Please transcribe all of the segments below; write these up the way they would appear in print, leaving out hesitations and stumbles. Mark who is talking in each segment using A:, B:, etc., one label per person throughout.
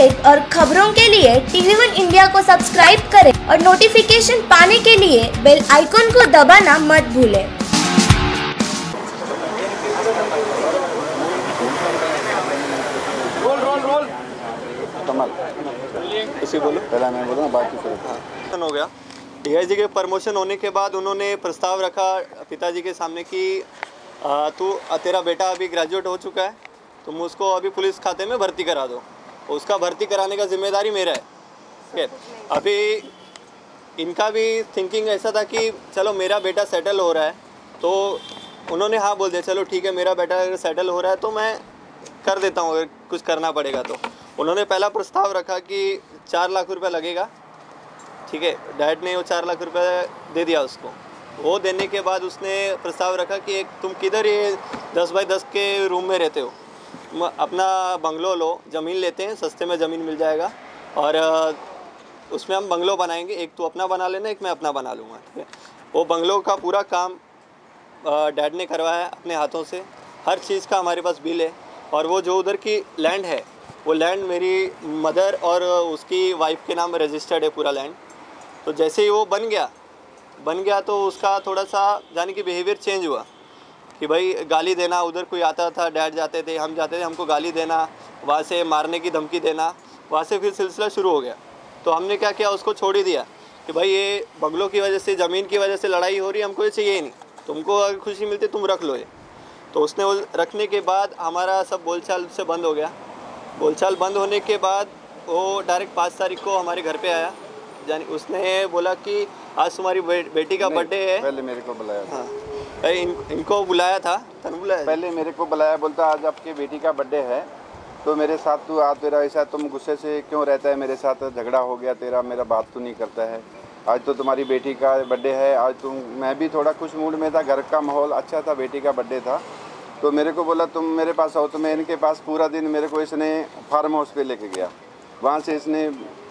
A: Update और खबरों के लिए TV1 इंडिया को सब्सक्राइब करें और नोटिफिकेशन पाने के लिए बेल आइकॉन को दबाना मत भूलें।
B: रोल कमल इसी बोलो, पहला मैं बोलूँ बाकी हो गया। डीआईजी के प्रमोशन होने के बाद उन्होंने प्रस्ताव रखा पिताजी के सामने कि तेरा बेटा अभी ग्रेजुएट हो चुका है, तुम उसको अभी पुलिस खाते में भर्ती करा दो। उसका भर्ती कराने का जिम्मेदारी मेरा है। ठीक है, अभी इनका भी थिंकिंग ऐसा था कि चलो मेरा बेटा सेटल हो रहा है, तो उन्होंने हाँ बोल दिया, चलो ठीक है मेरा बेटा अगर सेटल हो रहा है तो मैं कर देता हूँ, अगर कुछ करना पड़ेगा तो। उन्होंने पहला प्रस्ताव रखा कि 4 लाख रुपए लगेगा। ठीक है, डैड ने वो 4 लाख रुपए दे दिया उसको। वो देने के बाद उसने प्रस्ताव रखा कि एक तुम किधर ये 10 बाई 10 के रूम में रहते हो, अपना बंगलो लो, ज़मीन लेते हैं, सस्ते में ज़मीन मिल जाएगा और उसमें हम बंगलो बनाएंगे, एक तो अपना बना लेना, एक मैं अपना बना लूँगा। ठीक है, वो बंगलो का पूरा काम डैड ने करवाया अपने हाथों से। हर चीज़ का हमारे पास बिल है और वो जो उधर की लैंड है वो लैंड मेरी मदर और उसकी वाइफ के नाम रजिस्टर्ड है पूरा लैंड। तो जैसे ही वो बन गया तो उसका थोड़ा सा जाने कि बिहेवियर चेंज हुआ कि भाई गाली देना, उधर कोई आता था, डैड जाते थे, हम जाते थे, हमको गाली देना, वहाँ से मारने की धमकी देना, वहाँ से फिर सिलसिला शुरू हो गया। तो हमने क्या किया, उसको छोड़ ही दिया कि भाई ये बंगलों की वजह से, ज़मीन की वजह से लड़ाई हो रही है, हमको ये चाहिए ही नहीं, तुमको अगर खुशी मिलती तुम रख लो ये। तो उसने वो रखने के बाद हमारा सब बोलचाल से बंद हो गया। बोलचाल बंद होने के बाद वो डायरेक्ट 5 तारीख को हमारे घर पे आया। जानी उसने बोला कि आज तुम्हारी बेटी का बर्थडे है।
C: पहले मेरे को बुलाया था।
B: हाँ, इनको बुलाया था, तनु बुलाया,
C: पहले मेरे को बुलाया, बोलता आज आपकी बेटी का बर्थडे है तो मेरे साथ तू आ, तेरा ऐसा तुम गुस्से से क्यों रहता है, मेरे साथ झगड़ा हो गया तेरा, मेरा बात तो नहीं करता है, आज तो तुम्हारी बेटी का बर्थडे है, आज तुम, मैं भी थोड़ा खुश मूड में था, घर का माहौल अच्छा था, बेटी का बर्थडे था। तो मेरे को बोला तुम मेरे पास आओ। तो मैं इनके पास पूरा दिन, मेरे को इसने फार्म हाउस पे लेके गया, वहाँ से इसने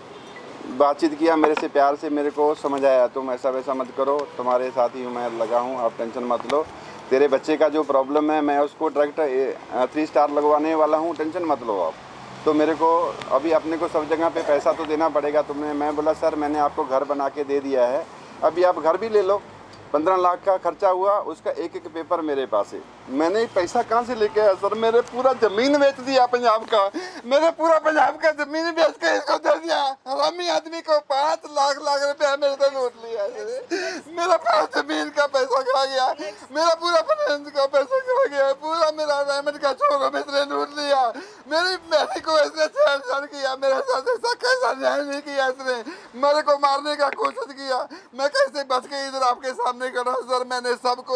C: बातचीत किया मेरे से, प्यार से मेरे को समझाया, तुम ऐसा वैसा मत करो, तुम्हारे साथ ही मैं लगा हूँ, आप टेंशन मत लो, तेरे बच्चे का जो प्रॉब्लम है मैं उसको डायरेक्ट 3 स्टार लगवाने वाला हूँ, टेंशन मत लो आप। तो मेरे को अभी अपने को सब जगह पे पैसा तो देना पड़ेगा तुम्हें। मैं बोला सर मैंने आपको घर बना के दे दिया है, अभी आप घर भी ले लो, 15 लाख का खर्चा हुआ, उसका एक एक पेपर मेरे पास है। मैंने पैसा कहाँ से लेके आया सर, मेरे पूरा ज़मीन बेच दिया पंजाब का, मेरे पूरा पंजाब का ज़मीन बेच के इसको दे दिया। हरामी आदमी को 5 लाख रुपया मेरे से लूट लिया, मेरा पूरा ज़मीन का पैसा खा गया, मेरा पूरा फाइनेंस का पैसा खा गया, पूरा मेरा डायमंड का शोरूम इसने लूट लिया, मेरी बेटी को इसने छेड़छाड़ किया, मेरे साथ ऐसा कैसा न्याय नहीं किया इसने, मेरे को मारने का कोशिश किया, मैं कैसे बच के इधर आपके सामने करा सर। मैंने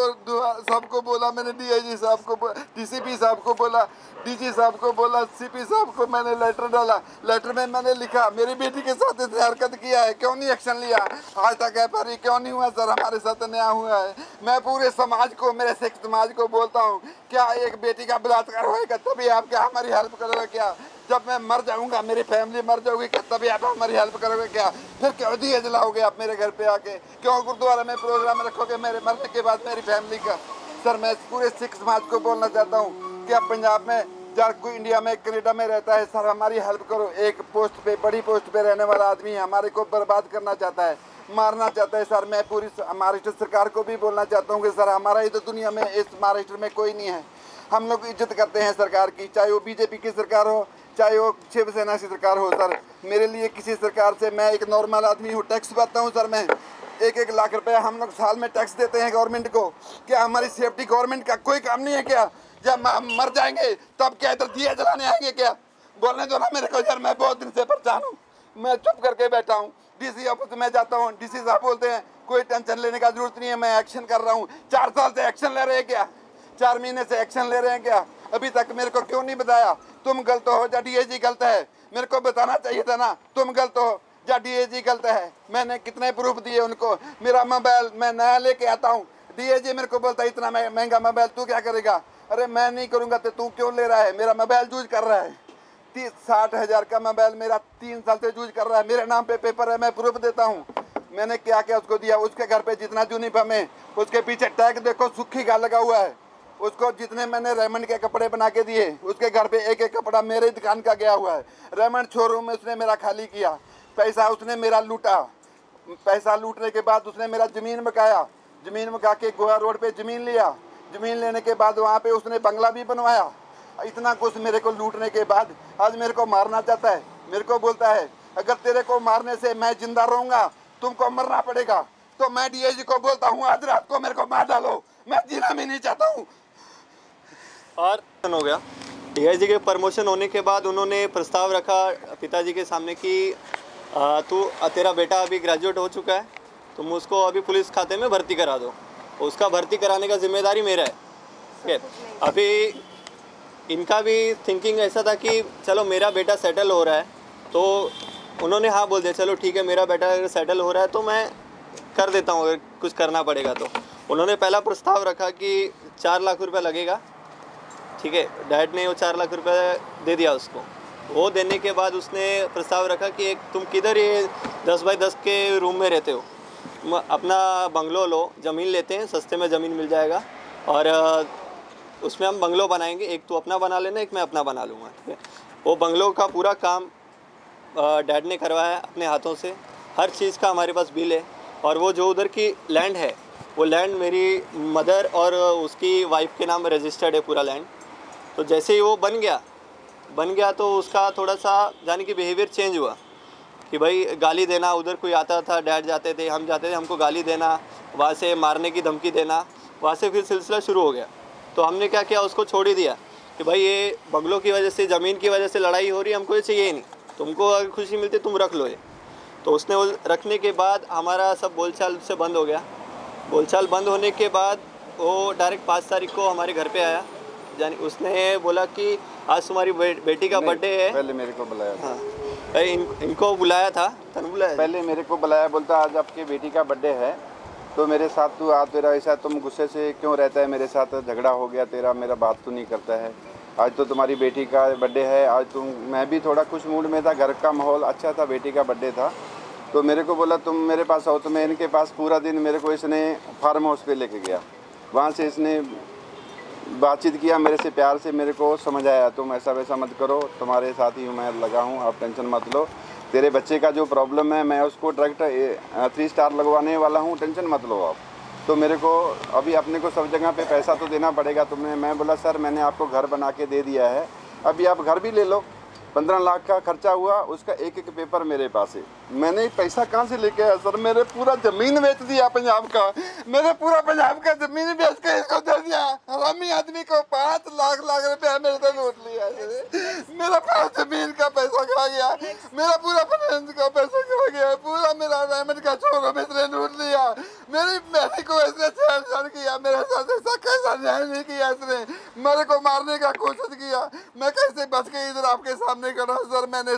C: सबको बोला, मैंने डीआईजी साहब को, डीसीपी साहब को बोला, डीजी साहब को बोला, सीपी साहब को मैंने लेटर डाला। लेटर में मैंने लिखा मेरी बेटी के साथ इतनी हरकत किया है, क्यों नहीं एक्शन लिया, आज तक एफआईआर क्यों नहीं हुआ सर, हमारे साथ अन्याय हुआ है। मैं पूरे समाज को, मेरे सिख समाज को बोलता हूँ, क्या एक बेटी का बलात्कार होएगा तभी आप क्या हमारी हेल्प करोगे क्या? जब मैं मर जाऊंगा, मेरी फैमिली मर जाऊगी, तभी आप हमारी हेल्प करोगे क्या? फिर क्यों दिए जलाओगे आप मेरे घर पे आके, क्यों गुरुद्वारा में प्रोग्राम रखोगे मेरे मरने के बाद मेरी फैमिली का? सर मैं पूरे सिख समाज को बोलना चाहता हूँ कि आप पंजाब में या कोई इंडिया में, कनाडा में रहता है, सर हमारी हेल्प करो। एक पोस्ट पे, बड़ी पोस्ट पे रहने वाला आदमी हमारे को बर्बाद करना चाहता है, मारना चाहता है। सर मैं पूरी महाराष्ट्र सरकार को भी बोलना चाहता हूँ कि सर हमारा इधर दुनिया में, इस महाराष्ट्र में कोई नहीं है, हम लोग इज्जत करते हैं सरकार की, चाहे वो बीजेपी की सरकार हो, चाहे वो शिवसेना की सरकार हो। सर मेरे लिए किसी सरकार से, मैं एक नॉर्मल आदमी हूँ, टैक्स भरता हूँ सर, मैं 1-1 लाख रुपया हम लोग साल में टैक्स देते हैं गवर्नमेंट को। क्या हमारी सेफ्टी गवर्नमेंट का कोई काम नहीं है क्या? जब मर जाएंगे तब क्या इधर दिया जलाने आएंगे क्या? बोलने दो ना मेरे को यार, मैं बहुत दिन से परेशान हूँ, मैं चुप करके बैठा हूँ। डीसी ऑफिस में जाता हूँ, डीसी साहब बोलते हैं कोई टेंशन लेने का जरूरत नहीं है, मैं एक्शन कर रहा हूँ। 4 साल से एक्शन ले रहे हैं क्या? 4 महीने से एक्शन ले रहे हैं क्या? अभी तक मेरे को क्यों नहीं बताया? तुम गलत हो या डीआईजी गलत है, मेरे को बताना चाहिए था ना, तुम गलत हो या डीआईजी गलत है। मैंने कितने प्रूफ दिए उनको, मेरा मोबाइल मैं नया लेके आता हूँ, डीआईजी मेरे को बोलता है इतना महंगा मोबाइल तू क्या करेगा? अरे मैं नहीं करूँगा तो तू क्यों ले रहा है? मेरा मोबाइल यूज कर रहा है, 60 हज़ार का मोबाइल मेरा 3 साल से यूज कर रहा है, मेरे नाम पे पेपर है, मैं प्रूफ देता हूँ। मैंने क्या क्या उसको दिया, उसके घर पे जितना यूनिफॉर्म है उसके पीछे टैग देखो, सुखी का लगा हुआ है, उसको जितने मैंने रेमंड के कपड़े बना के दिए, उसके घर पे एक एक कपड़ा मेरे दुकान का गया हुआ है। रेमंड शोरूम में उसने मेरा खाली किया, पैसा उसने मेरा लूटा। पैसा लूटने के बाद उसने मेरा ज़मीन मकाया, ज़मीन मका के गोवा रोड पे ज़मीन लिया। ज़मीन लेने के बाद वहाँ पे उसने बंगला भी बनवाया। इतना कुछ मेरे को लूटने के बाद आज मेरे को मारना चाहता है। मेरे को बोलता है अगर तेरे को मारने से मैं जिंदा रहूँगा, तुमको मरना पड़ेगा। तो मैं डीआईजी को बोलता हूँ आज रात को मेरे को मार डालो, मैं जीना भी नहीं चाहता हूँ।
B: और हो गया डीआईजी के प्रमोशन होने के बाद उन्होंने प्रस्ताव रखा पिताजी के सामने कि तेरा बेटा अभी ग्रेजुएट हो चुका है, तुम उसको अभी पुलिस खाते में भर्ती करा दो। उसका भर्ती कराने का जिम्मेदारी मेरा है। ठीक है, अभी इनका भी थिंकिंग ऐसा था कि चलो मेरा बेटा सेटल हो रहा है, तो उन्होंने हाँ बोल दिया चलो ठीक है, मेरा बेटा अगर सेटल हो रहा है तो मैं कर देता हूँ, अगर कुछ करना पड़ेगा तो। उन्होंने पहला प्रस्ताव रखा कि 4 लाख रुपए लगेगा। ठीक है, डैड ने वो 4 लाख रुपए दे दिया उसको। वो देने के बाद उसने प्रस्ताव रखा कि एक तुम किधर ये 10 बाई 10 के रूम में रहते हो, अपना बंगलो लो, ज़मीन लेते हैं, सस्ते में ज़मीन मिल जाएगा और उसमें हम बंगलो बनाएंगे, एक तो अपना बना लेना, एक मैं अपना बना लूँगा। ठीक है, वो बंगलो का पूरा काम डैड ने करवाया अपने हाथों से। हर चीज़ का हमारे पास बिल है। और वो जो उधर की लैंड है, वो लैंड मेरी मदर और उसकी वाइफ के नाम रजिस्टर्ड है पूरा लैंड। तो जैसे ही वो बन गया तो उसका थोड़ा सा यानी कि बिहेवियर चेंज हुआ कि भाई गाली देना, उधर कोई आता था, डैड जाते थे, हम जाते थे, हमको गाली देना, वहाँ से मारने की धमकी देना, वहाँ से फिर सिलसिला शुरू हो गया। तो हमने क्या किया, उसको छोड़ ही दिया कि भाई ये बंगलों की वजह से, ज़मीन की वजह से लड़ाई हो रही है, हमको ये चाहिए ही नहीं, तुमको अगर खुशी मिलती तुम रख लो ये। तो उसने वो रखने के बाद हमारा सब बोलचाल से बंद हो गया। बोलचाल बंद होने के बाद वो डायरेक्ट 5 तारीख को हमारे घर पे आया। यानी उसने बोला कि आज तुम्हारी बेटी का बर्थडे है।
C: पहले मेरे को बुलाया था।
B: हाँ, इनको बुलाया था, तनु बुलाया।
C: पहले मेरे को बुलाया, बोलता आज आपकी बेटी का बर्थडे है तो मेरे साथ तू आ, तेरा ऐसा तुम गुस्से से क्यों रहता है, मेरे साथ झगड़ा हो गया तेरा, मेरा बात तो नहीं करता है। आज तो तुम्हारी बेटी का बर्थडे है, आज मैं भी थोड़ा खुश मूड में था, घर का माहौल अच्छा था, बेटी का बर्थडे था। तो मेरे को बोला तुम मेरे पास आओ। तो मैं इनके पास पूरा दिन, मेरे को इसने फार्म हाउस पे लेके गया। वहाँ से इसने बातचीत किया मेरे से, प्यार से मेरे को समझाया तुम ऐसा वैसा मत करो, तुम्हारे साथ ही मैं लगा हूँ, आप टेंशन मत लो। तेरे बच्चे का जो प्रॉब्लम है मैं उसको डायरेक्ट 3 स्टार लगवाने वाला हूँ, टेंशन मत लो आप। तो मेरे को अभी अपने को सब जगह पे पैसा तो देना पड़ेगा तुमने। मैं बोला सर मैंने आपको घर बना के दे दिया है, अभी आप घर भी ले लो। 15 लाख का खर्चा हुआ, उसका एक एक पेपर मेरे पास है। मैंने पैसा कहाँ से लेके आया सर, मेरे पूरा ज़मीन बेच दिया पंजाब का, मेरे पूरा पंजाब का ज़मीन बेच के इसको दे दिया। हरामी आदमी को 5 लाख रुपया मेरे से लूट लिया। मेरा पूरा ज़मीन का पैसा खा गया, मेरा पूरा फाइनेंस का पैसा खा गया, पूरा मेरा रेमंड का शोरूम इसने लूट लिया। मेरी बेटी को इसने छेड़छाड़ किया, मेरे साथ ऐसा कैसा न्याय नहीं किया इसने, मेरे को मारने का कोशिश किया। मैं कैसे बच के इधर आपके सामने करा सर। मैंने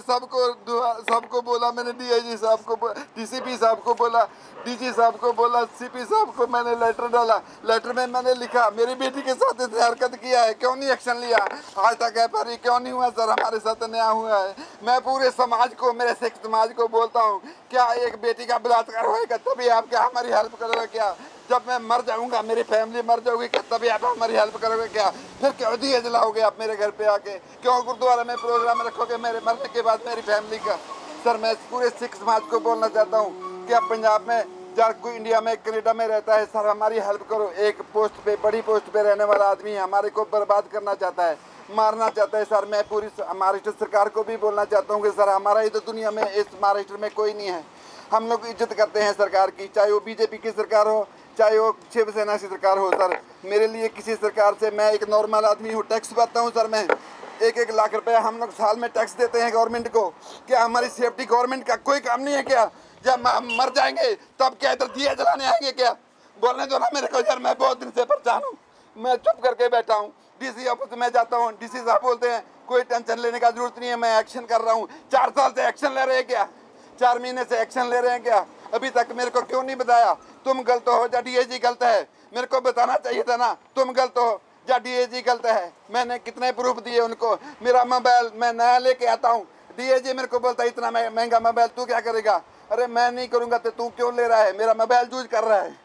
C: सबको बोला, मैंने डीआईजी साहब को, डीसीपी साहब को बोला, डीजी साहब को बोला, सीपी साहब को मैंने लेटर डाला। लेटर में मैंने लिखा मेरी बेटी के साथ इसने हरकत किया है, क्यों नहीं एक्शन लिया, आज तक एफआईआर क्यों नहीं हुआ सर, हमारे साथ अन्याय हुआ है। मैं पूरे समाज को, मेरे सिख समाज को बोलता हूँ, क्या एक बेटी का बलात्कार होएगा तभी आप क्या हमारी हेल्प करोगे क्या? जब मैं मर जाऊंगा, मेरी फैमिली मर जाओगी क्या, तभी आप हमारी हेल्प करोगे क्या? फिर क्यों दिए जलाओगे आप मेरे घर पे आके, क्यों गुरुद्वारा में प्रोग्राम रखोगे मेरे मरने के बाद मेरी फैमिली का? सर मैं पूरे सिख समाज को बोलना चाहता हूँ कि आप पंजाब में या कोई इंडिया में, कनाडा में रहता है, सर हमारी हेल्प करो। एक पोस्ट पे, बड़ी पोस्ट पे रहने वाला आदमी हमारे को बर्बाद करना चाहता है, मारना चाहता है। सर मैं पूरी महाराष्ट्र सरकार को भी बोलना चाहता हूँ कि सर हमारा ही तो दुनिया में, इस महाराष्ट्र में कोई नहीं है। हम लोग इज्जत करते हैं सरकार की, चाहे वो बीजेपी की सरकार हो, चाहे वो शिवसेना की सरकार हो। सर मेरे लिए किसी सरकार से, मैं एक नॉर्मल आदमी हूँ, टैक्स भरता हूँ सर। मैं 1-1 लाख रुपया हम लोग साल में टैक्स देते हैं गवर्नमेंट को। क्या हमारी सेफ्टी गवर्नमेंट का कोई काम नहीं है क्या? जब हम मर जाएंगे तब क्या इधर दिए जलाने आएंगे क्या? बोलने दो ना मेरे को यार, मैं बहुत दिन से परेशान हूँ, मैं चुप करके बैठा हूँ। डीसी ऑफिस में जाता हूँ, डीसी साहब बोलते हैं कोई टेंशन लेने का जरूरत नहीं है, मैं एक्शन कर रहा हूँ। 4 साल से एक्शन ले रहे हैं क्या? 4 महीने से एक्शन ले रहे हैं क्या? अभी तक मेरे को क्यों नहीं बताया? तुम गलत हो या डीआईजी गलत है, मेरे को बताना चाहिए था ना। तुम गलत हो या डीआईजी गलत है। मैंने कितने प्रूफ दिए उनको। मेरा मोबाइल मैं नया लेके आता हूँ, डीआईजी मेरे को बोलता है इतना महंगा मोबाइल तू क्या करेगा? अरे मैं नहीं करूँगा तो तू क्यों ले रहा है? मेरा मोबाइल यूज कर रहा है,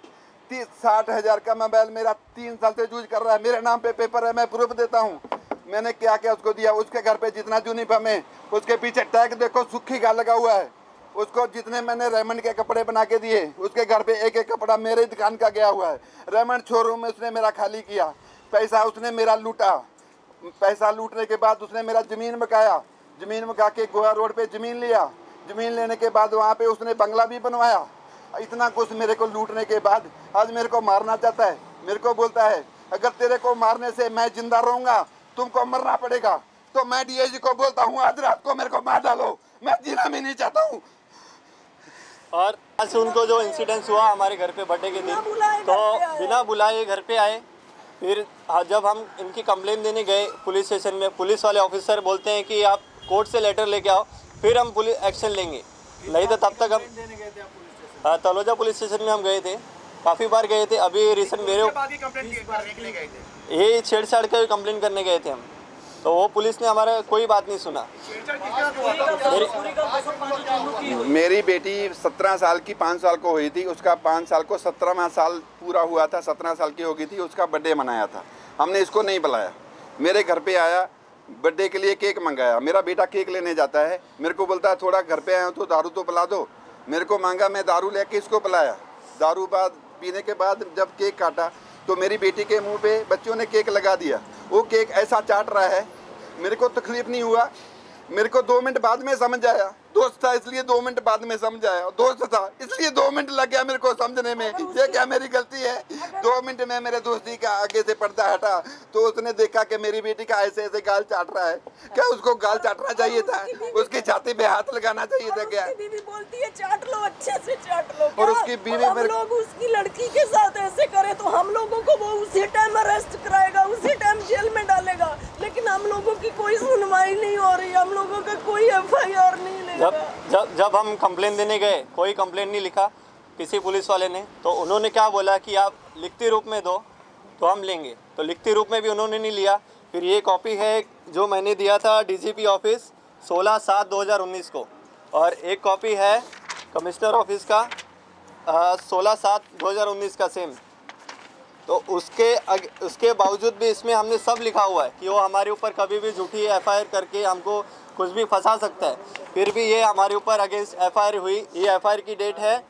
C: 60,000 का मोबाइल मेरा 3 साल से यूज कर रहा है, मेरे नाम पे पेपर है, मैं प्रूफ देता हूँ। मैंने क्या क्या उसको दिया, उसके घर पे जितना यूनिफॉर्म है उसके पीछे टैग देखो सुखी का लगा हुआ है। उसको जितने मैंने रेमंड के कपड़े बना के दिए उसके घर पे एक एक कपड़ा मेरे दुकान का गया हुआ है। रेमंड शोरूम में उसने मेरा खाली किया, पैसा उसने मेरा लूटा। पैसा लूटने के बाद उसने मेरा ज़मीन बकाया, ज़मीन बका के गोवा रोड पे ज़मीन लिया। ज़मीन लेने के बाद वहाँ पे उसने बंगला भी बनवाया। इतना कुछ मेरे को लूटने के बाद आज मेरे को मारना चाहता है। मेरे को बोलता है अगर तेरे को मारने से मैं जिंदा रहूँगा तुमको मरना पड़ेगा। तो मैं डीआईजी को बोलता हूँ आज रात को मेरे को मार डालो, मैं जीना भी नहीं चाहता हूँ।
B: और आज उनको जो इंसिडेंस हुआ हमारे घर पे बर्थडे के दिन, तो बिना बुलाए घर पे आए। फिर जब हम इनकी कंप्लेन देने गए पुलिस स्टेशन में, पुलिस वाले ऑफिसर बोलते हैं कि आप कोर्ट से लेटर लेके आओ फिर हम पुलिस एक्शन लेंगे, नहीं तो तब तक हम तलोजा पुलिस स्टेशन में हम गए थे, काफ़ी बार गए थे। अभी रिसेंट मेरे ये छेड़छाड़ का कंप्लेन करने गए थे हम, तो वो पुलिस ने हमारा कोई बात नहीं सुना।
C: मेरी बेटी 17 साल की 5 साल को हुई थी, उसका 5 साल को 17वां साल पूरा हुआ था, 17 साल की हो गई थी, उसका बर्थडे मनाया था। हमने इसको नहीं बुलाया, मेरे घर पे आया, बर्थडे के लिए केक मंगाया। मेरा बेटा केक लेने जाता है, मेरे को बोलता है थोड़ा घर पे आया तो दारू तो पिला दो। मेरे को मांगा, मैं दारू लेके इसको पिलाया। दारू बाद पीने के बाद जब केक काटा तो मेरी बेटी के मुंह पे बच्चों ने केक लगा दिया। वो केक ऐसा चाट रहा है, मेरे को तकलीफ नहीं हुआ। मेरे को 2 मिनट बाद में समझ आया, दोस्त था इसलिए 2 मिनट बाद में समझ आया, दोस्त था इसलिए 2 मिनट लग गया मेरे को समझने में ये क्या मेरी गलती है। 2 मिनट में मेरे दोस्ती का आगे से पर्दा हटा तो उसने देखा कि मेरी बेटी का ऐसे ऐसे गाल चाट रहा है। क्या उसको गाल चाटना चाहिए था, उसकी छाती पे हाथ लगाना चाहिए था क्या?
D: बीवी बोलती है चाट लो, अच्छे से चाट लो।
C: और उसकी बीवी
D: हम लोग उसकी लड़की के साथ ऐसे करें तो हम लोगों को वो उसी टाइम अरेस्ट कराएगा, उसी टाइम जेल में डालेगा, लेकिन हम लोगों की कोई सुनवाई नहीं हो रही, हम लोगों का कोई एफआईआर नहीं लेगा।
B: जब हम कंप्लेन देने गए, कोई कंप्लेन नहीं लिखा किसी पुलिस वाले ने, तो उन्होंने क्या बोला कि आप लिखती रूप में दो तो हम लेंगे, तो लिखती रूप में भी उन्होंने नहीं लिया। फिर ये कॉपी है जो मैंने दिया था डीजीपी ऑफिस 16/7/2019 को, और एक कॉपी है कमिश्नर ऑफिस का 16/7/2019 का सेम। तो उसके बावजूद भी इसमें हमने सब लिखा हुआ है कि वो हमारे ऊपर कभी भी झूठी एफआईआर करके हमको कुछ भी फंसा सकता है। फिर भी ये हमारे ऊपर अगेंस्ट एफआईआर हुई। ये एफआईआर की डेट है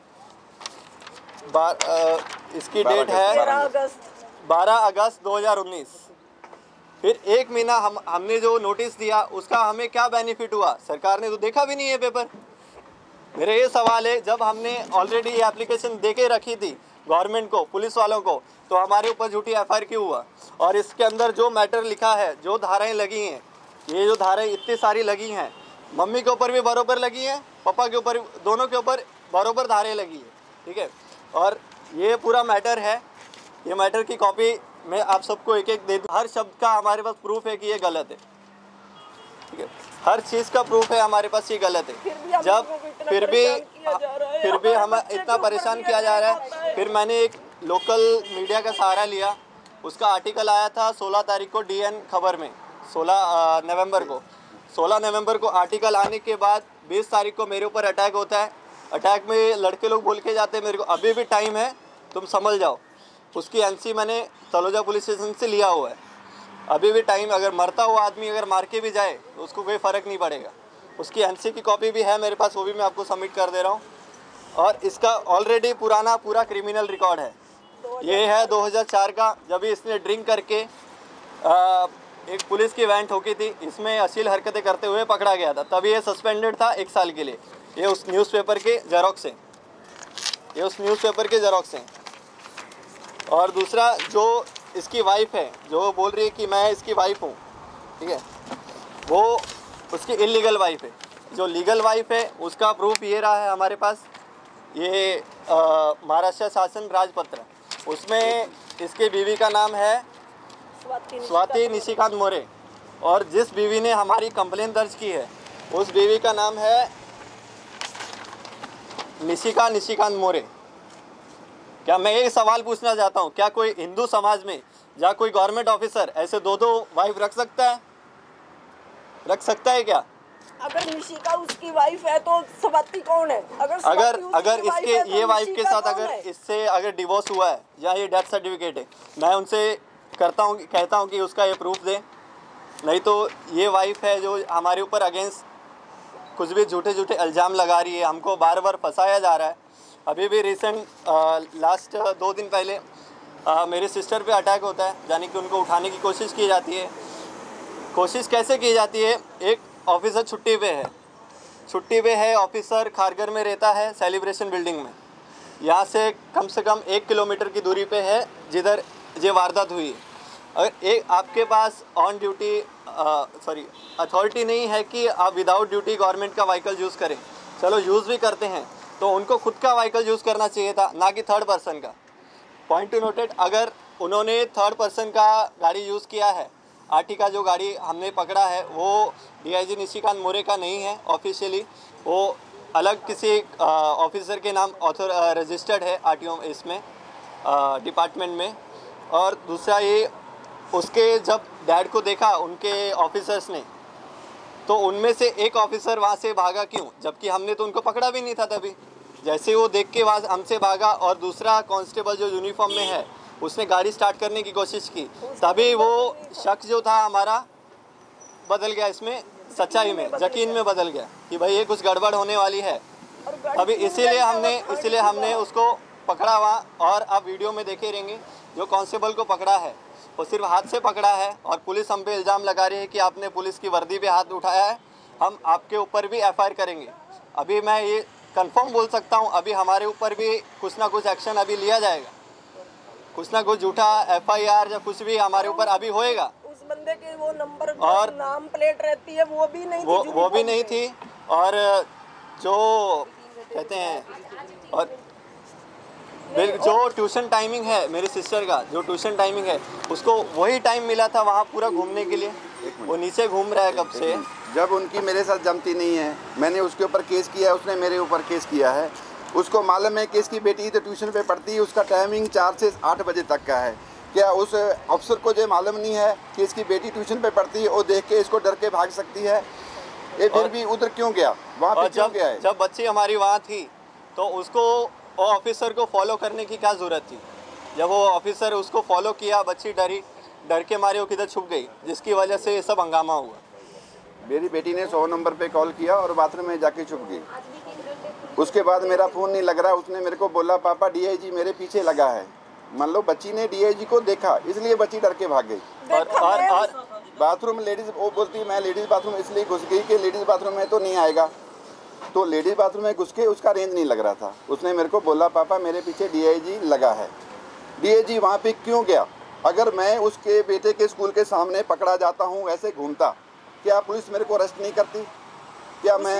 B: इसकी डेट है 12 अगस्त 2019। फिर 1 महीना हमने जो नोटिस दिया उसका हमें क्या बेनिफिट हुआ? सरकार ने तो देखा भी नहीं है पेपर। मेरा ये सवाल है, जब हमने ऑलरेडी ये एप्लीकेशन दे के रखी थी गवर्नमेंट को, पुलिस वालों को, तो हमारे ऊपर झूठी एफआईआर क्यों हुआ? और इसके अंदर जो मैटर लिखा है, जो धाराएं लगी हैं, ये जो धाराएं इतनी सारी लगी हैं, मम्मी के ऊपर भी बराबर लगी हैं, पापा के ऊपर, दोनों के ऊपर बराबर धाराएं लगी है, ठीक है। और ये पूरा मैटर है, ये मैटर की कॉपी मैं आप सबको एक एक दे दूँ। हर शब्द का हमारे पास प्रूफ है कि ये गलत है, ठीक है, हर चीज़ का प्रूफ है हमारे पास ये गलत है। जब फिर भी हमें इतना परेशान किया जा रहा है। फिर मैंने एक लोकल मीडिया का सहारा लिया, उसका आर्टिकल आया था 16 तारीख को डीएन खबर में, 16 नवंबर को आर्टिकल आने के बाद 20 तारीख को मेरे ऊपर अटैक होता है। अटैक में लड़के लोग बोल के जाते हैं मेरे को अभी भी टाइम है, तुम संभल जाओ। उसकी एनसी मैंने तलोजा पुलिस स्टेशन से लिया हुआ है, अभी भी टाइम। अगर मरता हुआ आदमी अगर मार के भी जाए तो उसको कोई फ़र्क नहीं पड़ेगा। उसकी एनसी की कॉपी भी है मेरे पास, वो भी मैं आपको सबमिट कर दे रहा हूँ। और इसका ऑलरेडी पूरा क्रिमिनल रिकॉर्ड है। ये है 2004 का, जब इसने ड्रिंक करके एक पुलिस की वैन ठोकी थी, इसमें अश्लील हरकतें करते हुए पकड़ा गया था, तभी ये सस्पेंडेड था 1 साल के लिए। ये उस न्यूज़पेपर के जेरोक्स हैं, ये उस न्यूज़पेपर के जेरोक्स हैं। और दूसरा, जो इसकी वाइफ है, जो बोल रही है कि मैं इसकी वाइफ हूँ, ठीक है, वो उसकी इलीगल वाइफ है। जो लीगल वाइफ है उसका प्रूफ ये रहा है हमारे पास, ये महाराष्ट्र शासन राजपत्र, उसमें इसके बीवी का नाम है स्वाति निशिकांत मोरे, और जिस बीवी ने हमारी कंप्लेन दर्ज की है उस बीवी का नाम है निशिकांत मोरे। क्या मैं एक सवाल पूछना चाहता हूँ, क्या कोई हिंदू समाज में या कोई गवर्नमेंट ऑफिसर ऐसे 2 वाइफ रख सकता है? रख सकता है क्या?
D: अगर निशिका उसकी वाइफ है तो स्वाति कौन है?
B: अगर
D: उसकी wife
B: इसके
D: है तो
B: ये वाइफ के
D: निशिका
B: साथ
D: कौन
B: अगर
D: है?
B: इससे अगर डिवोर्स हुआ है या ये डेथ सर्टिफिकेट है, मैं उनसे कहता हूँ कि उसका ये प्रूफ दें। नहीं तो ये वाइफ है जो हमारे ऊपर अगेंस्ट कुछ भी झूठे इल्ज़ाम लगा रही है, हमको बार बार फंसाया जा रहा है। अभी भी रिसेंट लास्ट 2 दिन पहले मेरे सिस्टर पे अटैक होता है, यानी कि उनको उठाने की कोशिश की जाती है। कोशिश कैसे की जाती है? एक ऑफिसर छुट्टी पे है, ऑफिसर खारगर में रहता है सेलिब्रेशन बिल्डिंग में। यहाँ से कम 1 किलोमीटर की दूरी पे है जिधर ये वारदात हुई। अगर एक आपके पास ऑन ड्यूटी अथॉरिटी नहीं है कि आप विदाउट ड्यूटी गवर्नमेंट का व्हीकल यूज़ करें, चलो यूज़ भी करते हैं तो उनको खुद का व्हीकल यूज़ करना चाहिए था, ना कि थर्ड पर्सन का। पॉइंट टू नोटेड, अगर उन्होंने थर्ड पर्सन का गाड़ी यूज़ किया है, आरटी का जो गाड़ी हमने पकड़ा है वो डीआईजी निशिकांत मोरे का नहीं है ऑफिशियली, वो अलग किसी ऑफिसर के नाम रजिस्टर्ड है आरटीओ इसमें डिपार्टमेंट में। और दूसरा ये, उसके जब डैड को देखा उनके ऑफिसर्स ने, तो उनमें से एक ऑफिसर वहाँ से भागा क्यों, जबकि हमने तो उनको पकड़ा भी नहीं था तभी। जैसे वो देख के वहाँ हमसे भागा और दूसरा कांस्टेबल जो यूनिफॉर्म में है उसने गाड़ी स्टार्ट करने की कोशिश की, तभी वो शक जो था हमारा बदल गया, इसमें सच्चाई में, यकीन में बदल गया कि भाई ये कुछ गड़बड़ होने वाली है। अभी इसीलिए हमने उसको पकड़ा वहाँ। और आप वीडियो में देखे रहेंगे जो कांस्टेबल को पकड़ा है वो सिर्फ हाथ से पकड़ा है, और पुलिस हम पे इल्ज़ाम लगा रही है कि आपने पुलिस की वर्दी पे हाथ उठाया है, हम आपके ऊपर भी एफआईआर करेंगे। अभी मैं ये कंफर्म बोल सकता हूँ, अभी हमारे ऊपर भी कुछ ना कुछ एक्शन अभी लिया जाएगा, कुछ ना कुछ झूठा एफआईआर या कुछ भी हमारे ऊपर अभी होएगा।
D: उस बंदे के वो नंबर
B: और
D: नाम प्लेट रहती है वो भी नहीं थी,
B: वो भी नहीं थी। और जो कहते हैं, और जो ट्यूशन टाइमिंग है मेरी सिस्टर का, जो ट्यूशन टाइमिंग है उसको वही टाइम मिला था वहाँ पूरा घूमने के लिए, वो नीचे घूम रहा है कब से।
C: जब उनकी मेरे साथ जमती नहीं है, मैंने उसके ऊपर केस किया है, उसने मेरे ऊपर केस किया है। उसको मालूम है कि इसकी बेटी तो ट्यूशन पे पढ़ती है, उसका टाइमिंग 4 से 8 बजे तक का है। क्या उस अफसर को जो मालूम नहीं है कि इसकी बेटी ट्यूशन पे पढ़ती है, वो देख के इसको डर के भाग सकती है? ये फिर भी उधर क्यों गया, वहाँ पे क्यों गया है?
B: जब बच्ची हमारी वहाँ थी तो उसको वो ऑफिसर को फॉलो करने की क्या ज़रूरत थी? जब वो ऑफिसर उसको फॉलो किया, बच्ची डर के मारे वो किधर छुप गई, जिसकी वजह से ये सब हंगामा हुआ।
C: मेरी बेटी ने 100 नंबर पे कॉल किया और बाथरूम में जाके छुप गई। उसके बाद मेरा फ़ोन नहीं लग रहा, उसने मेरे को बोला पापा डीआईजी मेरे पीछे लगा है। मान लो बच्ची ने डीआईजी को देखा, इसलिए बच्ची डर के भाग गई।
B: और
C: बाथरूम लेडीज़, वो बोलती मैं लेडीज़ बाथरूम इसलिए घुस गई कि लेडीज़ बाथरूम में तो नहीं आएगा, तो लेडीज़ बाथरूम में घुस के उसका रेंज नहीं लग रहा था। उसने मेरे को बोला पापा मेरे पीछे डीआईजी लगा है। डीआईजी वहाँ पे क्यों गया? अगर मैं उसके बेटे के स्कूल के सामने पकड़ा जाता हूँ ऐसे घूमता, क्या पुलिस मेरे को अरेस्ट नहीं करती? क्या मैं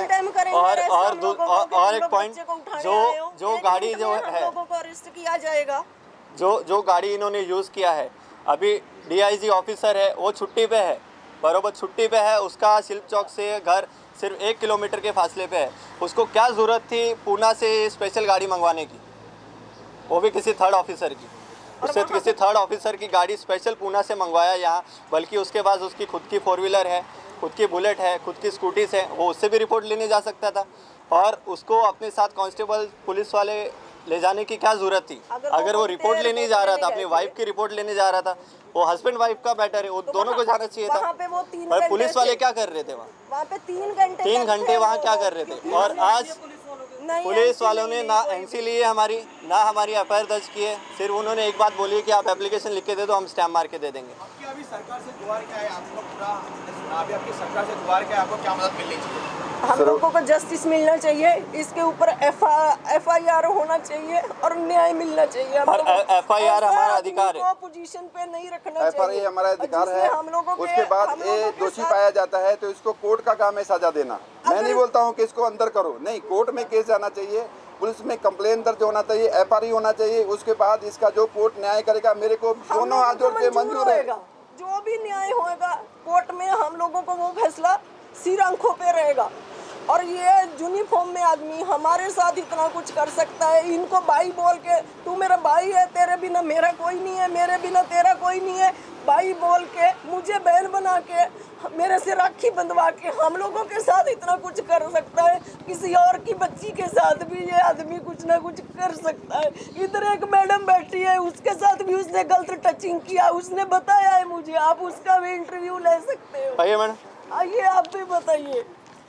B: और एक पॉइंट, जो गाड़ी जो है,
D: लोगों को अरेस्ट किया जाएगा।
B: जो गाड़ी इन्होंने यूज़ किया है, अभी डीआईजी ऑफिसर है वो छुट्टी पे है, बरोबर छुट्टी पे है, उसका शिल्प चौक से घर सिर्फ 1 किलोमीटर के फासले पे है। उसको क्या ज़रूरत थी पूना से स्पेशल गाड़ी मंगवाने की, वो भी किसी थर्ड ऑफिसर की? उससे किसी थर्ड ऑफिसर की गाड़ी स्पेशल पूना से मंगवाया यहाँ, बल्कि उसके पास उसकी खुद की 4 व्हीलर है, खुद की बुलेट है, खुद की स्कूटीज है, वो उससे भी रिपोर्ट लेने जा सकता था। और उसको अपने साथ कांस्टेबल पुलिस वाले ले जाने की क्या ज़रूरत थी? अगर वो रिपोर्ट लेने जा रहा था, अपनी वाइफ की रिपोर्ट लेने जा रहा था, वो हस्बैंड वाइफ का मैटर है, वो दोनों को जाना चाहिए था। पर पुलिस वाले क्या कर रहे थे वहाँ
D: पे 3
B: घंटे वहाँ क्या कर रहे थे? और आज पुलिस वालों ने ना एनसी ली है हमारी, ना हमारी एफआईआर दर्ज की है। सिर्फ उन्होंने एक बात बोली है कि आप एप्लीकेशन लिख के दे दो, हम स्टैम्प मार के दे देंगे।
E: अभी सरकार से गुहार क्या है आपका? पूरा सुना, अभी आपकी सरकार से गुहार क्या है, आपको क्या मदद मिलनी चाहिए?
D: हम लोगों को जस्टिस मिलना चाहिए, इसके ऊपर एफआईआर होना चाहिए और न्याय मिलना चाहिए।
B: एफआईआर हमारा अधिकार है,
D: पोजीशन पे नहीं रखना चाहिए।
C: एफआईआर हमारा अधिकार है। उसके बाद ये दोषी पाया जाता है तो इसको कोर्ट का काम है सजा देना। मैं नहीं बोलता हूँ कि इसको अंदर करो, नहीं, कोर्ट में केस जाना चाहिए, पुलिस में कंप्लेन दर्ज होना चाहिए, एफआईआर होना चाहिए। उसके बाद इसका जो कोर्ट न्याय करेगा, मेरे को दोनों हाथ जोड़ के मंजूर है।
D: जो भी न्याय होगा कोर्ट में, हम लोगों को वो फैसला सिर आंखों पे रहेगा। और ये यूनिफॉर्म में आदमी हमारे साथ इतना कुछ कर सकता है। इनको भाई बोल के, तू मेरा भाई है, तेरे बिना मेरा कोई नहीं है, मेरे बिना तेरा कोई नहीं है, भाई बोल के मुझे बहन बना के मेरे से राखी बंधवा के हम लोगों के साथ इतना कुछ कर सकता है। किसी और की बच्ची के साथ भी ये आदमी कुछ ना कुछ कर सकता है। इधर एक मैडम बैठी है, उसके साथ भी उसने गलत टचिंग किया, उसने बताया है मुझे। आप उसका भी इंटरव्यू ले सकते हो।
B: आइए मैडम,
D: आइए आप भी बताइए।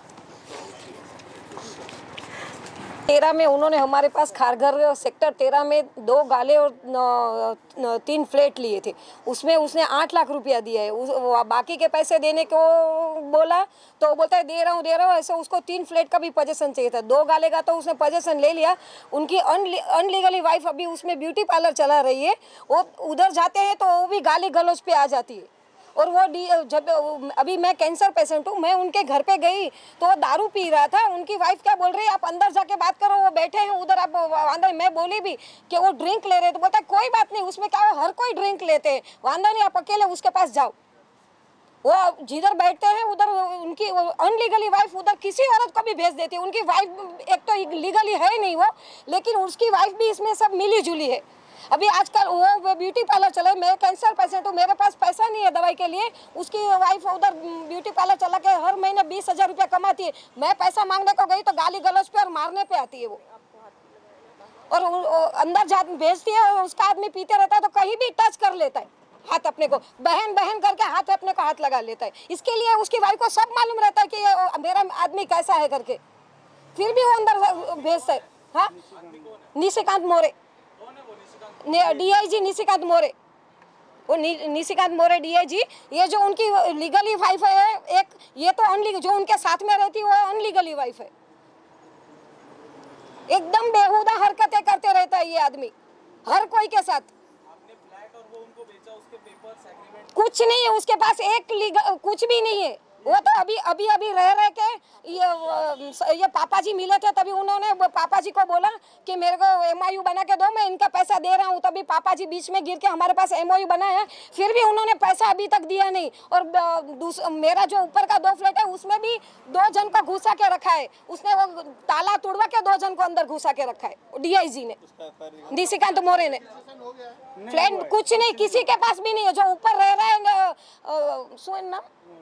F: 13 में उन्होंने हमारे पास खारघर सेक्टर 13 में 2 गाले और 3 फ्लैट लिए थे। उसमें उसने 8 लाख रुपया दिया है। बाकी के पैसे देने को बोला तो बोलता है दे रहा हूँ। ऐसे उसको 3 फ्लैट का भी पोजीशन चाहिए था। 2 गाले का तो उसने पोजीशन ले लिया। उनकी अनलीगली वाइफ अभी उसमें ब्यूटी पार्लर चला रही है। वो उधर जाते हैं तो वो भी गाली गलौज पे आ जाती है। और वो जब अभी मैं कैंसर पेशेंट हूँ, मैं उनके घर पे गई तो वो दारू पी रहा था। उनकी वाइफ क्या बोल रही है, आप अंदर जाके बात करो, वो बैठे हैं उधर, आप अंदर। मैं बोली भी कि वो ड्रिंक ले रहे, तो बोलता है कोई बात नहीं, उसमें क्या है, हर कोई ड्रिंक लेते हैं, वांदा नहीं, आप अकेले उसके पास जाओ। वो जिधर बैठते हैं उधर उनकी अनलीगली वाइफ उधर किसी औरत को भी भेज देती है। उनकी वाइफ एक तो लीगली है नहीं वो, लेकिन उसकी वाइफ भी इसमें सब मिली जुली है। अभी आजकल वो ब्यूटी पार्लर चले, मैं कैंसर पेशेंट हूँ, मेरे पास पैसा नहीं है दवाई के लिए। उसकी वाइफ उधर ब्यूटी पार्लर चला के हर महीने 20,000 रुपया कमाती है। मैं पैसा मांगने को गई तो गाली गलौज पे और मारने पे आती है वो, और अंदर जा भेजती है। और उसका आदमी पीते रहता है तो कहीं भी टच कर लेता है, हाथ अपने को बहन बहन करके हाथ अपने को हाथ लगा लेता है। इसके लिए उसकी वाइफ को सब मालूम रहता है कि मेरा आदमी कैसा है करके, फिर भी वो अंदर भेजता है। हाँ, निशिकांत मोरे, DIG निशिकांत मोरे, वो निशिकांत मोरे DIG। ये जो उनकी लीगली वाइफ है एक, ये तो अनलीगल, जो उनके साथ में रहती है वो अनलीगली वाइफ है। एकदम बेहुदा हरकतें करते रहता है ये आदमी हर कोई के साथ।
E: आपने फ्लैट और वो उनको बेचा, उसके पेपर्स एग्रीमेंट
F: कुछ नहीं है उसके पास, एक लीगल कुछ भी नहीं है। वो तो अभी रह के ये पापा जी मिले थे, तभी उन्होंने पापा जी को बोला कि मेरे को MOU बना के दो, मैं इनका पैसा दे रहा हूँ। तभी पापा जी बीच में गिर के हमारे पास MOU बनाया, फिर भी उन्होंने पैसा अभी तक दिया नहीं। और मेरा जो ऊपर का 2 फ्लैट है उसमें भी 2 जन को घुसा के रखा है। उसने वो ताला तोड़वा के 2 जन को अंदर घुसा के रखा है DIG ने, निशिकांत मोरे ने। फ्लैट कुछ नहीं, किसी के पास भी नहीं है। जो ऊपर रह रहा है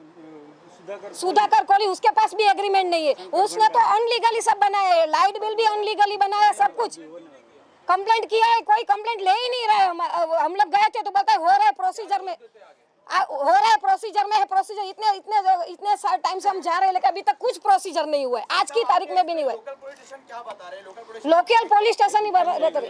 F: सुधाकर कोहली, उसके पास भी एग्रीमेंट नहीं है। उसने तो अनलीगली सब बनाया है, लाइट बिल भी अनलीगली बनाया, सब कुछ। कंप्लेंट किया है, कोई कंप्लेंट ले ही नहीं रहा है। हम लोग गए थे तो बोलता है हो रहा है प्रोसीजर में, हो रहा है प्रोसीजर में है, प्रोसीजर इतने टाइम से हम जा रहे हैं, लेकिन अभी तक कुछ प्रोसीजर नहीं हुआ है। आज की तारीख में भी नहीं हुआ है।
E: लोकल पुलिस स्टेशन क्या बता रहे हैं?
F: लोकल पुलिस स्टेशन ही बता रहे।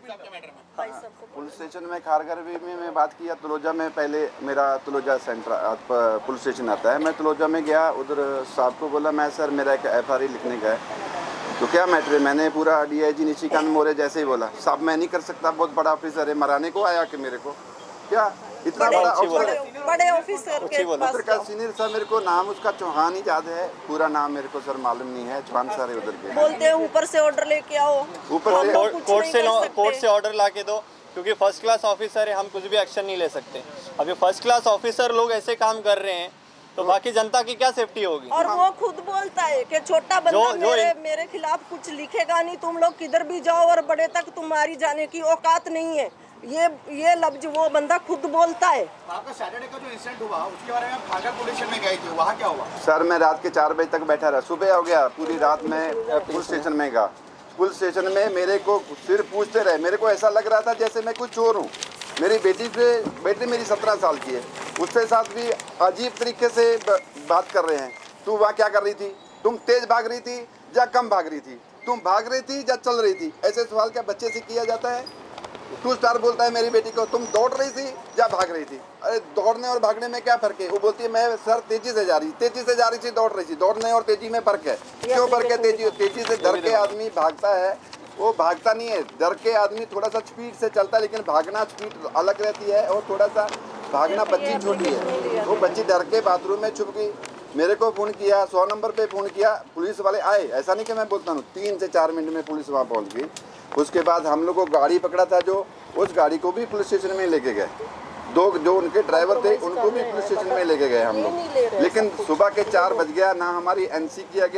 C: पुलिस स्टेशन में खारघर में मैं बात किया, तलोजा में पहले मेरा तलोजा सेंटर पुलिस स्टेशन आता है। मैं तलोजा में गया, उधर साहब को बोला मैं सर मेरा एक FIR लिखने का है। तो क्या मैटर है? मैंने पूरा DIG निशिकांत मोरे जैसे ही बोला, साहब मैं नहीं कर सकता, बहुत बड़ा ऑफिसर है, मराने को आया कि मेरे को क्या इतना बड़ा
D: बड़े ऑफिसर के
C: उधर का सीनियर सर, मेरे को नाम उसका चौहान ही याद है, पूरा नाम मेरे को सर मालूम नहीं है। चौहान सर है उधर के,
D: बोलते हैं ऊपर से ऑर्डर लेके आओ,
C: ऊपर से
B: कोर्ट से ऑर्डर ला के दो, क्योंकि फर्स्ट क्लास ऑफिसर है, हम कुछ भी एक्शन नहीं ले सकते। अभी फर्स्ट क्लास ऑफिसर लोग ऐसे काम कर रहे हैं तो बाकी जनता की क्या सेफ्टी होगी?
D: और वो खुद बोलता है कि छोटा बंदा मेरे खिलाफ कुछ लिखेगा नहीं, तुम लोग किधर भी जाओ और बड़े तक तुम्हारी जाने की औकात नहीं है। ये लफ्ज वो बंदा खुद बोलता है।
E: आपका सैटरडे का जो इंसिडेंट हुआ उसके बारे में खारघर पुलिस स्टेशन में गए थे, वहाँ क्या हुआ?
C: सर मैं रात के 4 बजे तक बैठा रहा, सुबह हो गया, पूरी रात में पुलिस स्टेशन में गया। पुलिस स्टेशन में मेरे को सिर्फ पूछते रहे, मेरे को ऐसा लग रहा था जैसे मैं कुछ चोर हूँ। मेरी बेटी मेरी 17 साल की है, उसके साथ भी अजीब तरीके से बात कर रहे हैं। तू वहाँ क्या कर रही थी? तुम तेज भाग रही थी या कम भाग रही थी? तुम भाग रही थी या चल रही थी? ऐसे सवाल क्या बच्चे से किया जाता है? 2 स्टार बोलता है मेरी बेटी को, तुम दौड़ रही थी या भाग रही थी? अरे दौड़ने और भागने में क्या फ़र्क है? वो बोलती है मैं सर तेज़ी से जा रही थी, दौड़ रही थी। दौड़ने और तेज़ी में फ़र्क है। क्यों फ़र्क है? तेज़ी से डर के आदमी भागता है, वो भागता नहीं है। डर के आदमी थोड़ा सा स्पीड से चलता है, लेकिन भागना स्पीड अलग रहती है। और थोड़ा सा भागना, बच्ची छोटी है, वो बच्ची डर के बाथरूम में छुप गई। मेरे को फ़ोन किया, 100 नंबर पे फ़ोन किया, पुलिस वाले आए। ऐसा नहीं कि मैं बोलता हूँ, 3 से 4 मिनट में पुलिस वहाँ पहुँच गई। उसके बाद हम लोग को गाड़ी पकड़ा था, जो उस गाड़ी को भी पुलिस स्टेशन में लेके गए। 2 जो उनके ड्राइवर थे उनको भी पुलिस स्टेशन में लेके गए हम लोग। लेकिन सुबह के 4 बज गया, ना हमारी NC किया गया,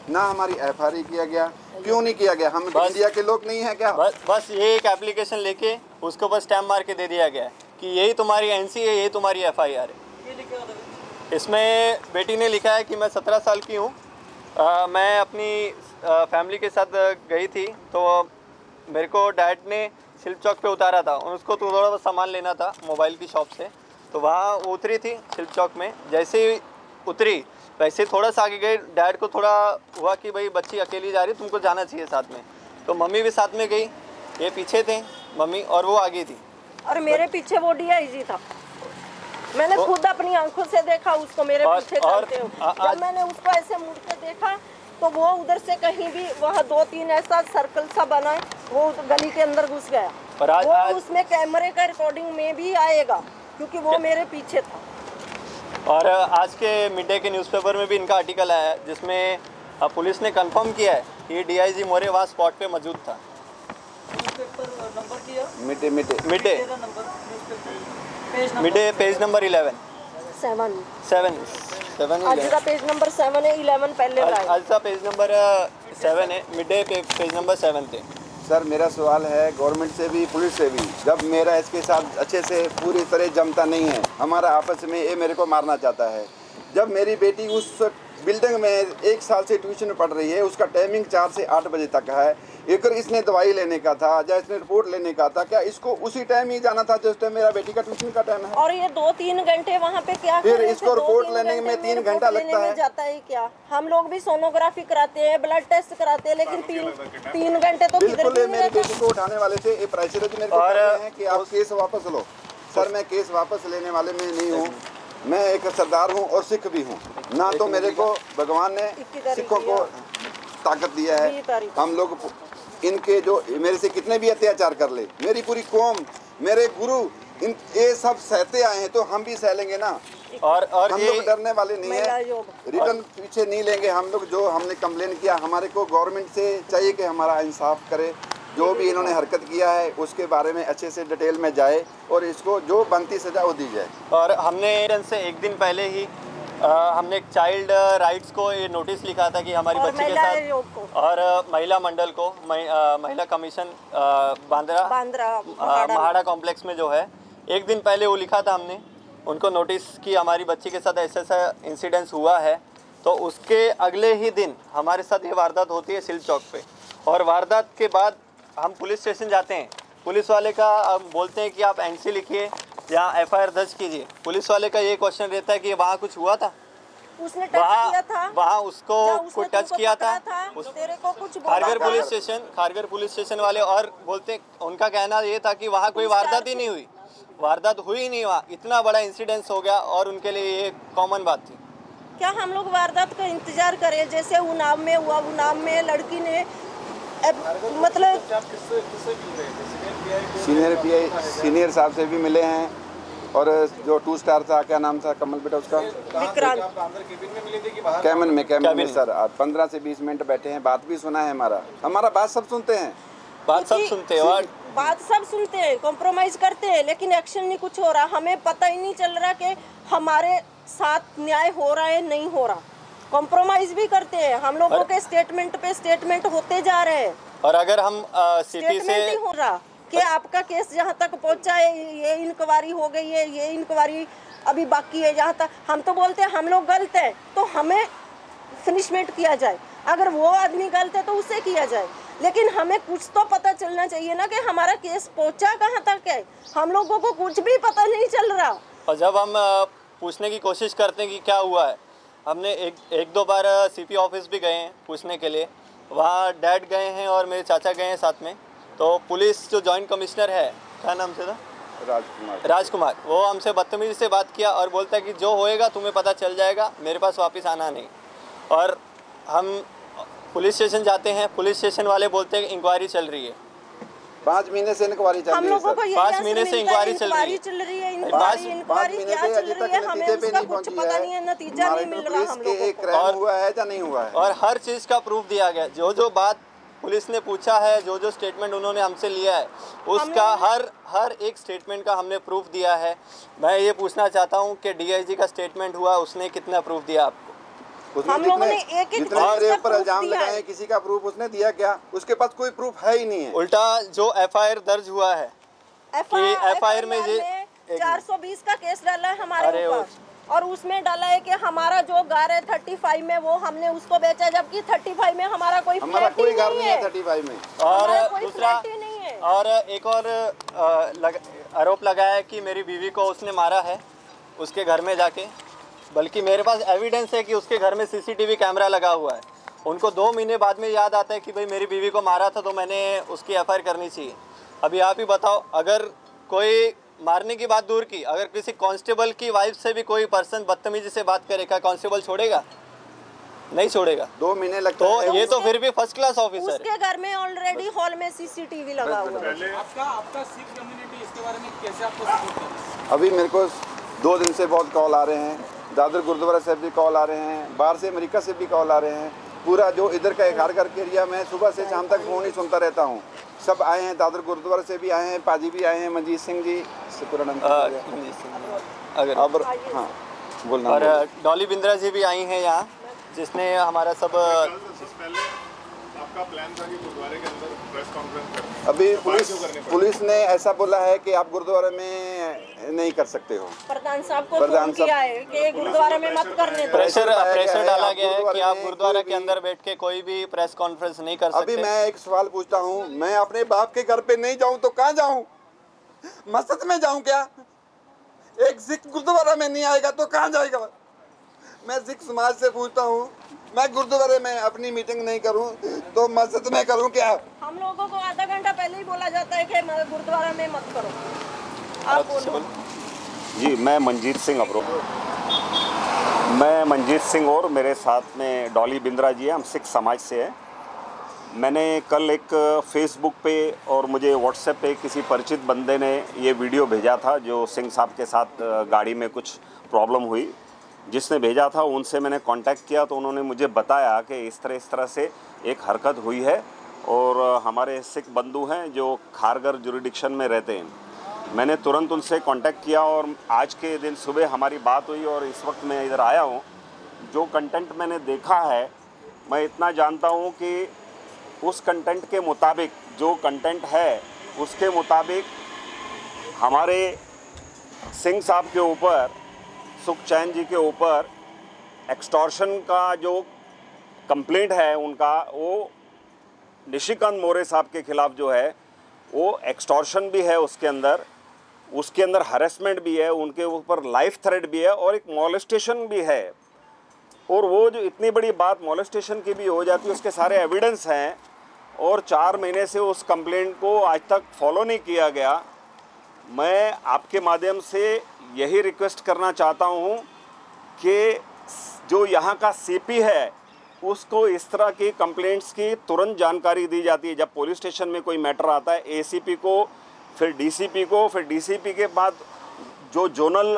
C: ना हमारी FIR किया गया। क्यों नहीं किया गया? हम इंडिया के लोग नहीं है क्या?
B: बस ये एक एप्लीकेशन लेके उसको बस स्टैम्प मार के दे दिया गया है कि यही तुम्हारी NC है, यही तुम्हारी FIR है। इसमें बेटी ने लिखा है कि मैं 17 साल की हूँ, मैं अपनी फैमिली के साथ गई थी, तो मेरे को डैड ने शिल्प चौक पे उतारा था और उसको तो थोड़ा सामान लेना था मोबाइल की शॉप से, तो वहाँ वो उतरी थी शिल्प चौक में। जैसे ही उतरी वैसे थोड़ा सा आगे गए, डैड को थोड़ा हुआ कि भाई बच्ची अकेली जा रही, तुमको जाना चाहिए साथ में, तो मम्मी भी साथ में गई। ये पीछे थे मम्मी और वो आगे थी,
D: और मेरे पीछे वो DIG था। मैंने खुद अपनी आंखों से देखा उसको मेरे पीछे चलते हुए। जब मैंने उसको ऐसे मुड़ के देखा तो वो उधर से कहीं भी वहाँ 2-3 ऐसा सर्कल सा बना है, वो गली के अंदर घुस गया।
B: और आज
D: उसमें कैमरे का रिकॉर्डिंग में भी आएगा क्योंकि वो मेरे पीछे था।
B: और आज के मिड डे के न्यूज़पेपर में भी इनका आर्टिकल आया है जिसमें पुलिस ने कंफर्म किया है कि DIG मोरे वहाँ स्पॉट पे मौजूद था। मिड डे पेज नंबर 11
D: आज का पेज नंबर 7 है, 11 पहले का है।
B: आज का पेज नंबर 7 है, मिड डे पेज नंबर 7 थे।
C: सर मेरा सवाल है गवर्नमेंट से भी पुलिस से भी, जब मेरा इसके साथ अच्छे से पूरी तरह जमता नहीं है, हमारा आपस में ये मेरे को मारना चाहता है। जब मेरी बेटी उस बिल्डिंग में 1 साल से ट्यूशन पढ़ रही है, उसका टाइमिंग 4 से 8 बजे तक है, एक इसने दवाई लेने का था या इसने रिपोर्ट लेने का था, क्या इसको उसी टाइम ही जाना था जिस टाइम मेरा बेटी का ट्यूशन का टाइम है?
D: और ये 2-3 घंटे वहाँ पे क्या
C: फिर इसको रिपोर्ट लेने में 3 घंटा लगता है।
D: जाता है क्या? हम लोग भी सोनोग्राफी कराते हैं, ब्लड टेस्ट कराते हैं, लेकिन 3 घंटे तो
C: बिल्कुल मेरी बेटी को उठाने वाले थे, ये प्रेशराइज मेरे को कर रहे हैं कि आप केस वापस लो। सर मैं केस वापस लेने वाले में नहीं हूँ, मैं एक सरदार हूँ और सिख भी हूँ। ना तो मेरे को भगवान ने सिखों को ताकत दिया है, हम लोग इनके जो मेरे से कितने भी अत्याचार कर ले, मेरी पूरी कौम, मेरे गुरु, इन ये सब सहते आए हैं तो हम भी सह लेंगे ना।
B: और
C: हम लोग डरने वाले नहीं है, रिटर्न पीछे नहीं लेंगे हम लोग। जो हमने कंप्लेन किया, हमारे को गवर्नमेंट से चाहिए कि हमारा इंसाफ करे, जो भी इन्होंने हरकत किया है उसके बारे में अच्छे से डिटेल में जाए और इसको जो बनती सजा वो दी जाए।
B: और हमने से एक दिन पहले ही हमने एक चाइल्ड राइट्स को ये नोटिस लिखा था कि हमारी बच्ची के साथ, और महिला मंडल को, महिला कमीशन बांद्रा महाड़ा कॉम्प्लेक्स में जो है, एक दिन पहले वो लिखा था हमने उनको नोटिस कि हमारी बच्ची के साथ ऐसा इंसिडेंस हुआ है। तो उसके अगले ही दिन हमारे साथ ये वारदात होती है शिल्प चौक पे, और वारदात के बाद हम पुलिस स्टेशन जाते हैं। पुलिस वाले का बोलते हैं कि आप NC लिखिए या FIR दर्ज कीजिए। पुलिस वाले का ये क्वेश्चन रहता है कि वहाँ कुछ हुआ था,
D: उसने टच किया था,
B: वहाँ उसको कोई टच किया था,
D: तेरे को कुछ
B: खारगर पुलिस स्टेशन वाले, और बोलते उनका कहना ये था कि वहाँ कोई वारदात ही नहीं हुई, वारदात हुई नहीं, वहाँ इतना बड़ा इंसिडेंस हो गया, और उनके लिए ये कॉमन बात थी।
D: क्या हम लोग वारदात का इंतजार करें? जैसे उन्नाव में हुआ, उन्नाव में लड़की ने मतलब
C: सीनियर साहब से भी मिले हैं, और जो 2 स्टार था, क्या नाम था कमल बेटा उसका,
D: विक्रांत,
C: कैबिन में सर 15 से 20 मिनट बैठे हैं, बात भी सुना है, हमारा बात सब सुनते हैं,
B: बात सब सुनते हैं,
D: कॉम्प्रोमाइज करते हैं, लेकिन एक्शन नहीं कुछ हो रहा। हमें पता ही नहीं चल रहा कि हमारे साथ न्याय हो रहा है नहीं हो रहा। कॉम्प्रोमाइज भी करते हैं, हम लोगों के स्टेटमेंट पे स्टेटमेंट होते जा रहे हैं,
B: और अगर हम सिटी से
D: नहीं हो रहा कि आपका केस जहाँ तक पहुँचा है, ये इंक्वायरी हो गई है, ये इंक्वायरी अभी बाकी है, जहाँ तक हम तो बोलते हैं हम लोग गलत हैं तो हमें फिनिशमेंट किया जाए, अगर वो आदमी गलत है तो उसे किया जाए, लेकिन हमें कुछ तो पता चलना चाहिए ना कि हमारा केस पहुँचा कहाँ तक है। हम लोगों को कुछ भी पता नहीं चल रहा।
B: और जब हम पूछने की कोशिश करते हैं कि क्या हुआ है, हमने एक दो बार CP ऑफिस भी गए हैं पूछने के लिए, वहाँ डैड गए हैं और मेरे चाचा गए हैं साथ में, तो पुलिस जो जॉइंट कमिश्नर है, क्या नाम से था, राजकुमार, वो हमसे बदतमीजी से बात किया और बोलता है कि जो होएगा तुम्हें पता चल जाएगा, मेरे पास वापस आना नहीं। और हम पुलिस स्टेशन जाते हैं, पुलिस स्टेशन वाले बोलते हैं कि इंक्वायरी चल रही है,
C: 5 महीने से इंक्वायरी चल रही है,
B: 5 महीने से इंक्वायरी चल रही है,
D: इंक्वायरी क्या चल रही है, हमें उसका कुछ पता नहीं है, नतीजा नहीं मिल रहा हम लोगों को,
C: और हुआ है या नहीं हुआ है,
B: और हर चीज़ का प्रूफ दिया गया। जो बात पुलिस ने पूछा है, जो स्टेटमेंट उन्होंने हमसे लिया है, उसका हर एक स्टेटमेंट का हमने प्रूफ दिया है। मैं ये पूछना चाहता हूँ कि DIG का स्टेटमेंट हुआ, उसने कितना प्रूफ दिया आपको?
C: उसने
D: हम लोगों ने एक
C: जितने मेरे ऊपर इल्जाम लगाए, किसी का प्रूफ उसने दिया क्या? उसके पास कोई प्रूफ है ही नहीं है।
B: उल्टा जो एफआईआर दर्ज हुआ है कि एफआईआर में ये
D: 420 का केस डाला है हमारे ऊपर, और उसमें डाला है कि हमारा जो घर है 35 में वो हमने उसको बेचा, जबकि 35 में हमारा कोई
C: घर नहीं है 35 में।
B: और दूसरा और एक और आरोप लगाया है कि मेरी बीवी को उसने मारा है उसके घर में जाके, बल्कि मेरे पास एविडेंस है कि उसके घर में सीसीटीवी कैमरा लगा हुआ है। उनको 2 महीने बाद में याद आता है कि भाई मेरी बीवी को मारा था तो मैंने उसकी एफआईआर करनी चाहिए। अभी आप ही बताओ, अगर कोई मारने की बात दूर की, अगर किसी कांस्टेबल की वाइफ से भी कोई पर्सन बदतमीजी से बात करेगा, कांस्टेबल छोड़ेगा? नहीं छोड़ेगा।
C: 2 महीने लगते हैं।
B: तो ये तो फिर भी फर्स्ट क्लास ऑफिसर है।
D: उसके घर में ऑलरेडी हॉल में सीसीटीवी लगा हुआ है।
E: आपका सिख कम्युनिटी इसके बारे में कैसे आपको सपोर्ट कर रही है?
C: अभी मेरे को 2 दिन से बहुत कॉल आ रहे हैं, दादर गुरुद्वारा से भी कॉल आ रहे हैं, बाहर से अमेरिका से भी कॉल आ रहे हैं। पूरा जो इधर का खारघर के एरिया में सुबह से शाम तक फ़ोन ही सुनता रहता हूँ। सब आए हैं, दादर गुरुद्वारा से भी आए हैं, पाजी भी आए हैं, मंजीत सिंह जी
B: अगर
C: अब हाँ बोलना।
B: और डॉली बिंद्रा जी भी आई हैं यहाँ, जिसने हमारा सब
G: आपका प्लान था कि गुरुद्वारे के अंदर प्रेस कॉन्फ्रेंस करनी।
C: अभी पुलिस ने ऐसा बोला है कि आप गुरुद्वारे में नहीं कर सकते हो।
D: प्रधान साहब को फोन किया है कि गुरुद्वारे में मत करने दो।
B: प्रेशर डाला गया है कि आप गुरुद्वारे के अंदर बैठ के कोई भी प्रेस कॉन्फ्रेंस नहीं कर सकते।
C: अभी मैं एक सवाल पूछता हूँ, मैं अपने बाप के घर पे नहीं जाऊँ तो कहाँ जाऊँ? मस्जिद में जाऊँ क्या? एक सिख गुरुद्वारा में नहीं आएगा तो कहाँ जाएगा? मैं सिख समाज से पूछता हूँ, मैं गुरुद्वारे में अपनी मीटिंग नहीं करूं तो मस्जिद में करूं क्या? हम
D: लोगों को आधा घंटा पहले ही बोला जाता है कि गुरुद्वारा में मत करो। आप बोलो।
H: जी, मैं मंजीत सिंह और मेरे साथ में डॉली बिंद्रा जी हैं, हम सिख समाज से हैं। मैंने कल एक फेसबुक पे और मुझे व्हाट्सएप पे किसी परिचित बंदे ने ये वीडियो भेजा था जो सिंह साहब के साथ गाड़ी में कुछ प्रॉब्लम हुई। जिसने भेजा था उनसे मैंने कांटेक्ट किया तो उन्होंने मुझे बताया कि इस तरह से एक हरकत हुई है और हमारे सिख बंधु हैं जो खारघर जुरिडिक्शन में रहते हैं। मैंने तुरंत उनसे कांटेक्ट किया और आज के दिन सुबह हमारी बात हुई और इस वक्त मैं इधर आया हूँ। जो कंटेंट मैंने देखा है, मैं इतना जानता हूँ कि उस कंटेंट के मुताबिक जो कंटेंट है उसके मुताबिक हमारे सिंह साहब के ऊपर, सुखचैन जी के ऊपर एक्सटॉर्शन का जो कंप्लेंट है उनका, वो निशिकांत मोरे साहब के ख़िलाफ़ जो है वो एक्सटॉर्शन भी है उसके अंदर हरेसमेंट भी है, उनके ऊपर लाइफ थ्रेट भी है और एक मॉलेस्टेशन भी है। और वो जो इतनी बड़ी बात मॉलेस्टेशन की भी हो जाती है, उसके सारे एविडेंस हैं और 4 महीने से उस कंप्लेंट को आज तक फॉलो नहीं किया गया। मैं आपके माध्यम से यही रिक्वेस्ट करना चाहता हूँ कि जो यहाँ का सीपी है उसको इस तरह की कंप्लेंट्स की तुरंत जानकारी दी जाती है। जब पुलिस स्टेशन में कोई मैटर आता है, एसीपी को, फिर डीसीपी को, फिर डीसीपी के बाद जो जोनल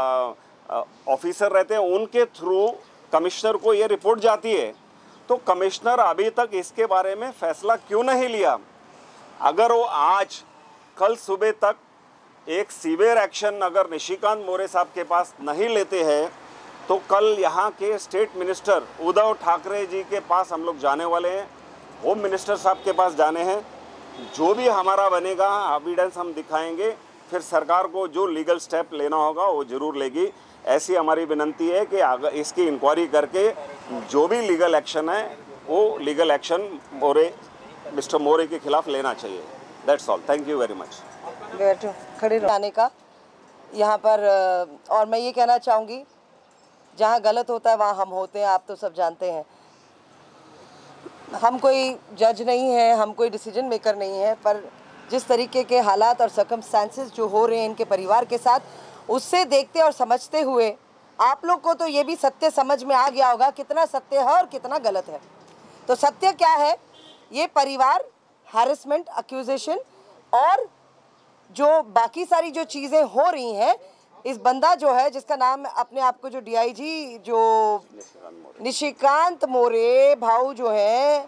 H: ऑफिसर रहते हैं उनके थ्रू कमिश्नर को ये रिपोर्ट जाती है। तो कमिश्नर अभी तक इसके बारे में फ़ैसला क्यों नहीं लिया? अगर वो आज कल सुबह तक एक सीवियर एक्शन अगर निशिकांत मोरे साहब के पास नहीं लेते हैं तो कल यहाँ के स्टेट मिनिस्टर उद्धव ठाकरे जी के पास हम लोग जाने वाले हैं, होम मिनिस्टर साहब के पास जाने हैं। जो भी हमारा बनेगा एविडेंस हम दिखाएंगे, फिर सरकार को जो लीगल स्टेप लेना होगा वो ज़रूर लेगी। ऐसी हमारी विनंती है कि अगर इसकी इंक्वायरी करके जो भी लीगल एक्शन है वो लीगल एक्शन मिस्टर मोरे के खिलाफ लेना चाहिए। That's all, thank you very much.
I: बैठो, खड़े रहने का यहाँ पर। और मैं ये कहना चाहूँगी, जहाँ गलत होता है वहाँ हम होते हैं, आप तो सब जानते हैं। हम कोई जज नहीं है, हम कोई डिसीजन मेकर नहीं है, पर जिस तरीके के हालात और सर्कमस्टांसेस जो हो रहे हैं इनके परिवार के साथ, उससे देखते और समझते हुए आप लोग को तो ये भी सत्य समझ में आ गया होगा कितना सत्य है और कितना गलत है। तो सत्य क्या है? ये परिवार हैरेसमेंट, एक्यूजेशन और जो बाकी सारी जो चीज़ें हो रही हैं, इस बंदा जो है जिसका नाम अपने आप को जो डीआईजी जो निशिकांत मोरे भाऊ जो है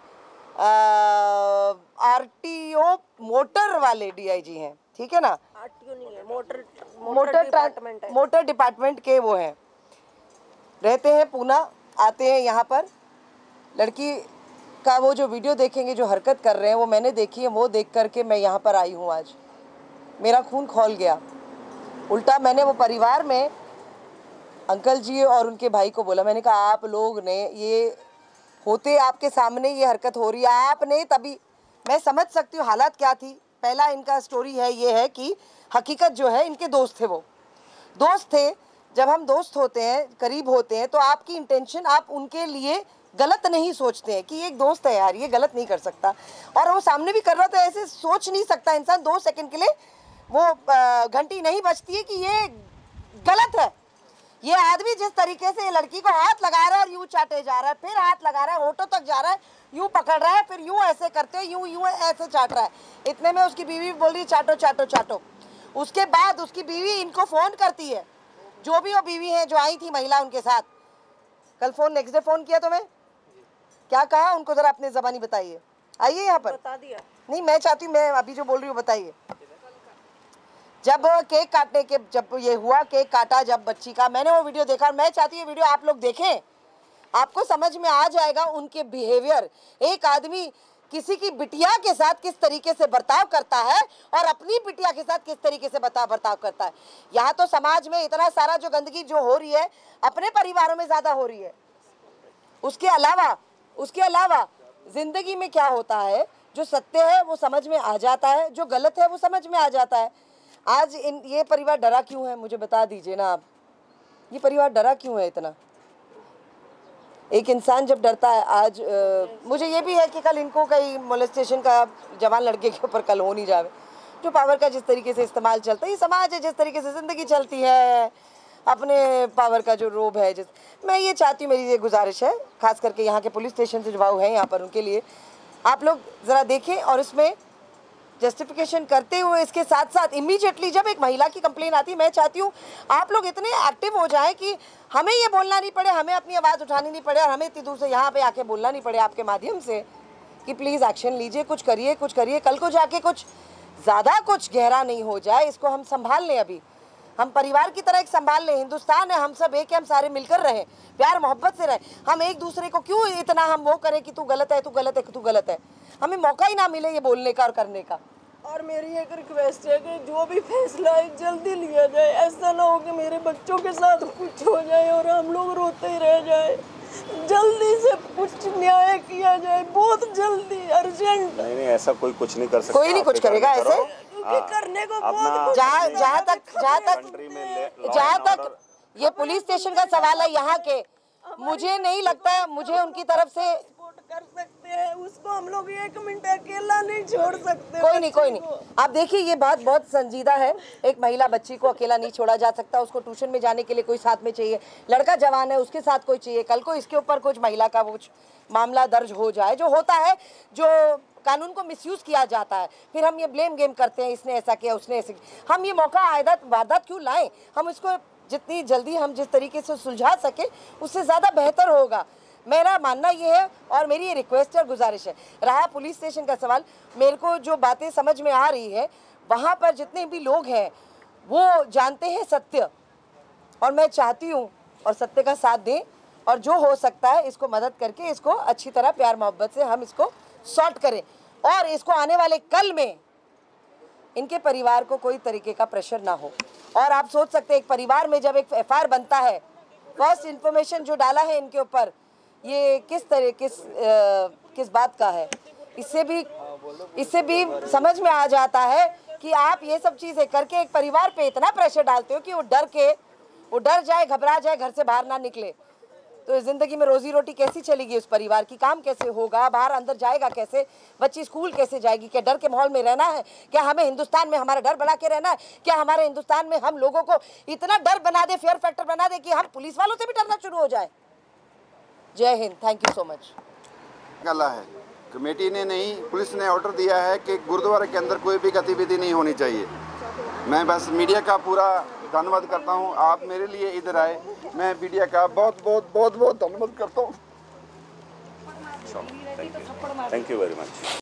I: आरटीओ मोटर वाले डीआईजी हैं, ठीक है ना?
D: आरटीओ नहीं है, मोटर डिपार्टमेंट है।
I: मोटर डिपार्टमेंट के वो हैं, रहते हैं पूना। आते हैं यहाँ पर, लड़की का वो जो वीडियो देखेंगे, जो हरकत कर रहे हैं वो मैंने देखी है, वो देख करके मैं यहाँ पर आई हूँ। आज मेरा खून खौल गया। उल्टा मैंने वो परिवार में अंकल जी और उनके भाई को बोला, मैंने कहा आप लोग ने ये होते आपके सामने ये हरकत हो रही है, आपने तभी, मैं समझ सकती हूँ हालात क्या थी। पहला इनका स्टोरी है ये है कि हकीकत जो है, इनके दोस्त थे, वो दोस्त थे। जब हम दोस्त होते हैं, करीब होते हैं, तो आपकी इंटेंशन, आप उनके लिए गलत नहीं सोचते हैं कि एक दोस्त है यार, ये गलत नहीं कर सकता, और वो सामने भी कर रहा था, ऐसे सोच नहीं सकता इंसान 2 सेकंड के लिए, वो घंटी नहीं बजती है कि ये गलत है। ये आदमी जिस तरीके से लड़की को हाथ लगा रहा है और यूं चाटे जा रहा है, फिर हाथ लगा रहा है, होठों तक जा रहा है, यूं पकड़ रहा है, फिर यूं ऐसे करते हैं, यूं ऐसे चाट रहा है। इतने में उसकी बीवी बोल रही चाटो चाटो चाटो। उसके बाद उसकी बीवी इनको फ़ोन करती है, जो भी वो बीवी है जो आई थी महिला उनके साथ, कल फ़ोन नेक्स्ट डे फ़ोन किया तो मैं क्या कहा उनको, ज़रा अपने ज़बानी बताइए। आइए यहाँ पर,
D: बता दिया।
I: नहीं मैं चाहती हूँ, मैं अभी जो बोल रही हूँ बताइए। जब केक काटने के, जब ये हुआ केक काटा जब बच्ची का, मैंने वो वीडियो देखा, मैं चाहती हूँ वीडियो आप लोग देखें, आपको समझ में आ जाएगा उनके बिहेवियर। एक आदमी किसी की बिटिया के साथ किस तरीके से बर्ताव करता है और अपनी बिटिया के साथ किस तरीके से बर्ताव करता है। यहाँ तो समाज में इतना सारा जो गंदगी जो हो रही है, अपने परिवारों में ज़्यादा हो रही है। उसके अलावा जिंदगी में क्या होता है, जो सत्य है वो समझ में आ जाता है, जो गलत है वो समझ में आ जाता है। आज ये परिवार डरा क्यों है, मुझे बता दीजिए ना आप, ये परिवार डरा क्यों है इतना। एक इंसान जब डरता है, आज मुझे ये भी है कि कल इनको कहीं मोलेस्टेशन का जवान लड़के के ऊपर कल हो नहीं जावे। जो पावर का जिस तरीके से इस्तेमाल चलता है, ये समाज है, जिस तरीके से ज़िंदगी चलती है, अपने पावर का जो रोब है, मैं ये चाहती हूँ, मेरी ये गुजारिश है खास करके यहाँ के पुलिस स्टेशन से जो भाव हैं यहाँ पर, उनके लिए आप लोग ज़रा देखें और इसमें जस्टिफिकेशन करते हुए इसके साथ साथ इमीडिएटली जब एक महिला की कंप्लेन आती है, मैं चाहती हूँ आप लोग इतने एक्टिव हो जाएं कि हमें ये बोलना नहीं पड़े, हमें अपनी आवाज़ उठानी नहीं पड़े और हमें इतनी दूर से यहाँ पे आके बोलना नहीं पड़े आपके माध्यम से कि प्लीज़ एक्शन लीजिए, कुछ करिए। कल को जाके कुछ ज़्यादा कुछ गहरा नहीं हो जाए, इसको हम संभाल लें। अभी हम परिवार की तरह एक संभाल लें। हिंदुस्तान है, हम सब एक है, हम सारे मिलकर रहें, प्यार मोहब्बत से रहें। हम एक दूसरे को क्यों इतना हम वो करें कि तू गलत है, तू गलत है, तू गलत है। हमें मौका ही ना मिले ये बोलने का और करने का।
D: और मेरी एक रिक्वेस्ट है कि जो भी फैसला है जल्दी लिया जाए। ऐसा ना हो कि मेरे बच्चों के साथ कुछ हो जाए और हम लोग रोते ही रह जाए। जल्दी से कुछ न्याय किया जाए, बहुत जल्दी, अर्जेंट।
H: नहीं, ऐसा कोई कुछ नहीं कर सकता।
I: कोई नहीं कुछ करेगा ऐसे,
D: करने को बहुत
I: जहाँ तक ये पुलिस स्टेशन का सवाल है यहाँ के, मुझे नहीं लगता है, मुझे उनकी तरफ से
D: कर सकते हैं उसको। हम लोग 1 मिनट अकेला नहीं छोड़ सकते।
I: कोई नहीं। आप देखिए, ये बात बहुत संजीदा है। एक महिला बच्ची को अकेला नहीं छोड़ा जा सकता, उसको ट्यूशन में जाने के लिए कोई साथ में चाहिए। लड़का जवान है, उसके साथ कोई चाहिए। कल को इसके ऊपर कुछ महिला का कुछ मामला दर्ज हो जाए, जो होता है, जो कानून को मिसयूज़ किया जाता है, फिर हम ये ब्लेम गेम करते हैं, इसने ऐसा किया, उसने ऐसे किया। हम ये मौका वारदात क्यों लाएं? हम इसको जितनी जल्दी हम जिस तरीके से सुलझा सके उससे ज़्यादा बेहतर होगा। मेरा मानना ये है और मेरी ये रिक्वेस्ट और गुजारिश है। रहा पुलिस स्टेशन का सवाल, मेरे को जो बातें समझ में आ रही है, वहाँ पर जितने भी लोग हैं वो जानते हैं सत्य, और मैं चाहती हूँ और सत्य का साथ दें, और जो हो सकता है इसको मदद करके इसको अच्छी तरह प्यार मोहब्बत से हम इसको सॉर्ट करें, और इसको आने वाले कल में इनके परिवार को कोई तरीके का प्रेशर ना हो। और आप सोच सकते हैं, एक परिवार में जब एक FIR बनता है, फर्स्ट इन्फॉर्मेशन जो डाला है इनके ऊपर, ये किस बात का है, इससे भी समझ में आ जाता है कि आप ये सब चीज़ें करके एक परिवार पे इतना प्रेशर डालते हो कि वो डर जाए, घबरा जाए, घर से बाहर ना निकले। तो ज़िंदगी में रोजी रोटी कैसी चलेगी उस परिवार की? काम कैसे होगा? बाहर अंदर जाएगा कैसे? बच्ची स्कूल कैसे जाएगी? क्या डर के माहौल में रहना है? क्या हमें हिंदुस्तान में हमारा डर बना के रहना है? क्या हमारे हिंदुस्तान में हम लोगों को इतना डर बना दे, फियर फैक्टर बना दे कि हम पुलिस वालों से भी डरना शुरू हो जाए? जय हिंद, थैंक यू सो मच।
C: गला है, कमेटी ने नहीं, पुलिस ने ऑर्डर दिया है कि गुरुद्वारे के अंदर कोई भी गतिविधि नहीं होनी चाहिए। मैं बस मीडिया का पूरा धन्यवाद करता हूं, आप मेरे लिए इधर आए, मैं मीडिया का बहुत बहुत बहुत बहुत धन्यवाद करता हूं।
H: Thank you very much.